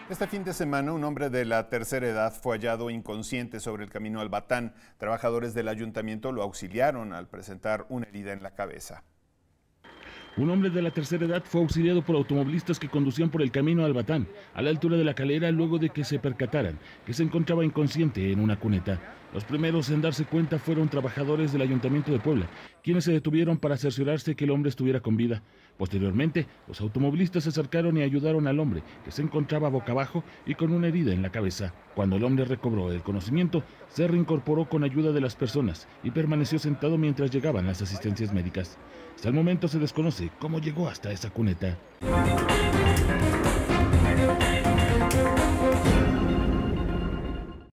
Este fin de semana, un hombre de la tercera edad fue hallado inconsciente sobre el camino al Batán. Trabajadores del ayuntamiento lo auxiliaron al presentar una herida en la cabeza. Un hombre de la tercera edad fue auxiliado por automovilistas que conducían por el camino al Batán, a la altura de la Calera, luego de que se percataran que se encontraba inconsciente en una cuneta. Los primeros en darse cuenta fueron trabajadores del Ayuntamiento de Puebla, quienes se detuvieron para cerciorarse que el hombre estuviera con vida. Posteriormente, los automovilistas se acercaron y ayudaron al hombre, que se encontraba boca abajo y con una herida en la cabeza. Cuando el hombre recobró el conocimiento, se reincorporó con ayuda de las personas y permaneció sentado mientras llegaban las asistencias médicas. Hasta el momento se desconoce cómo llegó hasta esa cuneta.